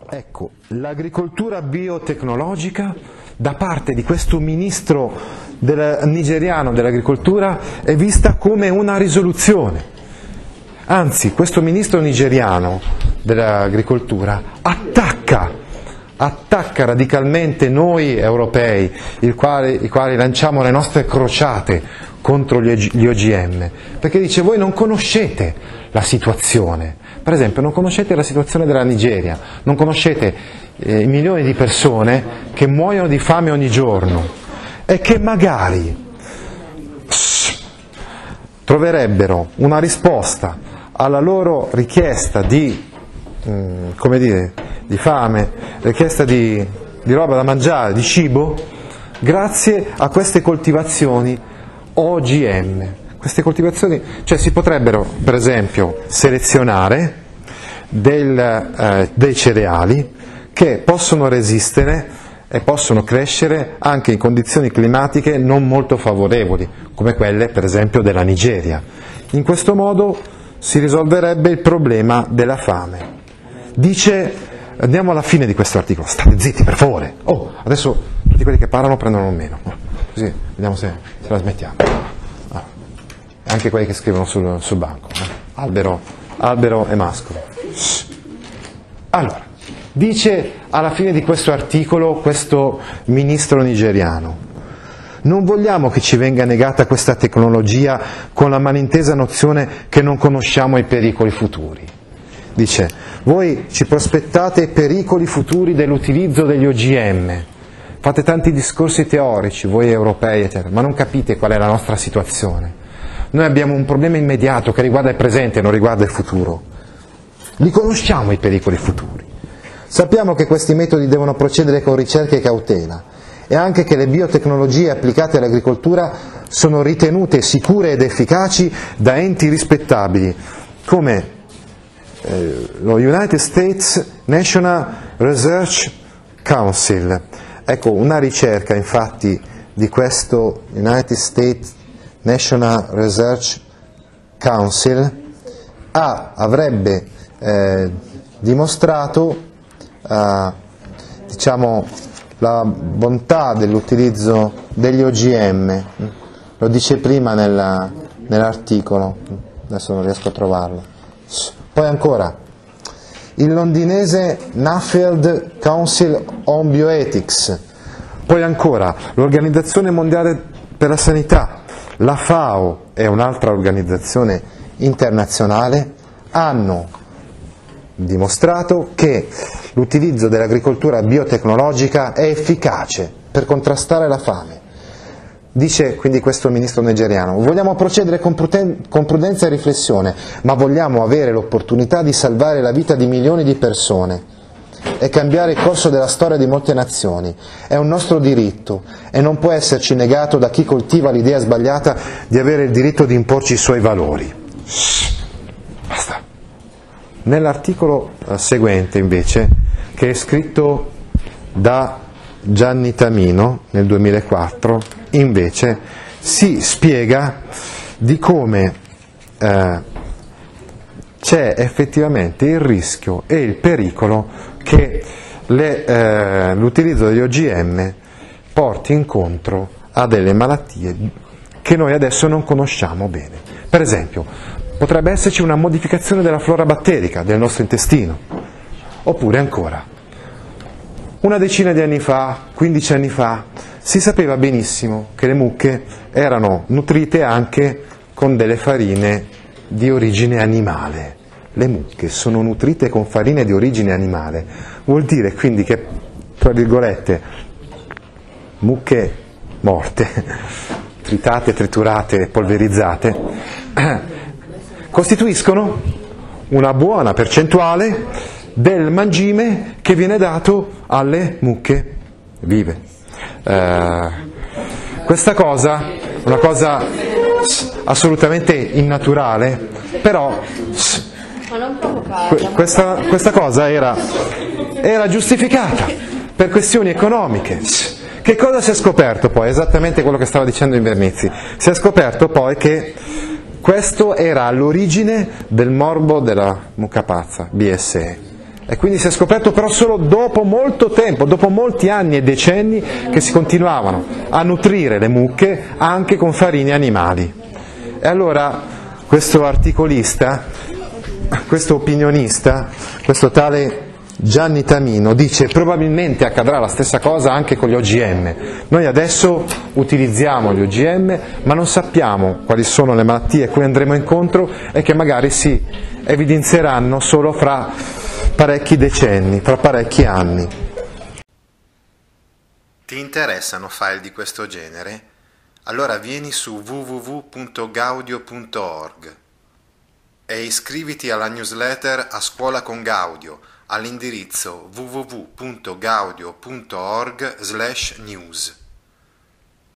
Ecco, l'agricoltura biotecnologica da parte di questo ministro nigeriano dell'agricoltura è vista come una risoluzione. Anzi, questo ministro nigeriano dell'agricoltura attacca radicalmente noi europei, i quali lanciamo le nostre crociate contro gli OGM, perché dice: voi non conoscete la situazione, per esempio non conoscete la situazione della Nigeria, non conoscete i milioni di persone che muoiono di fame ogni giorno e che magari troverebbero una risposta alla loro richiesta di fame, richiesta di roba da mangiare, di cibo, grazie a queste coltivazioni OGM. Queste coltivazioni, cioè si potrebbero per esempio selezionare dei cereali che possono resistere e possono crescere anche in condizioni climatiche non molto favorevoli, come quelle per esempio della Nigeria. In questo modo si risolverebbe il problema della fame. Dice, andiamo alla fine di questo articolo, state zitti per favore, adesso tutti quelli che parlano prendono un meno, così vediamo se la smettiamo. Anche quelli che scrivono sul banco, albero e mascolo. Allora, dice alla fine di questo articolo questo ministro nigeriano: non vogliamo che ci venga negata questa tecnologia con la malintesa nozione che non conosciamo i pericoli futuri. Dice: voi ci prospettate i pericoli futuri dell'utilizzo degli OGM, fate tanti discorsi teorici, voi europei, eccetera, ma non capite qual è la nostra situazione. Noi abbiamo un problema immediato che riguarda il presente e non riguarda il futuro. Li conosciamo i pericoli futuri. Sappiamo che questi metodi devono procedere con ricerca e cautela e anche che le biotecnologie applicate all'agricoltura sono ritenute sicure ed efficaci da enti rispettabili come lo United States National Research Council. Ecco, una ricerca infatti di questo United States National Research Council avrebbe dimostrato la bontà dell'utilizzo degli OGM, lo dice prima nell'articolo, adesso non riesco a trovarlo. Poi ancora, il londinese Nuffield Council on Bioethics, poi ancora l'Organizzazione Mondiale per la Sanità, la FAO e un'altra organizzazione internazionale hanno dimostrato che l'utilizzo dell'agricoltura biotecnologica è efficace per contrastare la fame. Dice quindi questo ministro nigeriano: vogliamo procedere con prudenza e riflessione, ma vogliamo avere l'opportunità di salvare la vita di milioni di persone e cambiare il corso della storia di molte nazioni. È un nostro diritto e non può esserci negato da chi coltiva l'idea sbagliata di avere il diritto di imporci i suoi valori. Basta. Nell'articolo seguente invece, che è scritto da Gianni Tamino nel 2004, invece si spiega di come c'è effettivamente il rischio e il pericolo che l'utilizzo degli OGM porti incontro a delle malattie che noi adesso non conosciamo bene. Per esempio, potrebbe esserci una modificazione della flora batterica del nostro intestino, oppure ancora, una decina di anni fa, 15 anni fa, si sapeva benissimo che le mucche erano nutrite anche con delle farine di origine animale. Le mucche sono nutrite con farine di origine animale, vuol dire quindi che, tra virgolette, mucche morte, tritate, triturate, polverizzate, costituiscono una buona percentuale del mangime che viene dato alle mucche vive. Questa cosa è una cosa assolutamente innaturale, però questa cosa era giustificata per questioni economiche. Che cosa si è scoperto poi? Esattamente quello che stava dicendo Invernizzi. Si è scoperto poi che questo era all'origine del morbo della mucca pazza, BSE. E quindi si è scoperto però solo dopo molto tempo, dopo molti anni e decenni, che si continuavano a nutrire le mucche anche con farine animali. E allora questo articolista, questo opinionista, questo tale Gianni Tamino dice: probabilmente accadrà la stessa cosa anche con gli OGM. Noi adesso utilizziamo gli OGM, ma non sappiamo quali sono le malattie a cui andremo incontro e che magari si evidenzieranno solo fra parecchi decenni, fra parecchi anni. Ti interessano file di questo genere? Allora vieni su www.gaudio.org e iscriviti alla newsletter A Scuola con Gaudio all'indirizzo www.gaudio.org/news.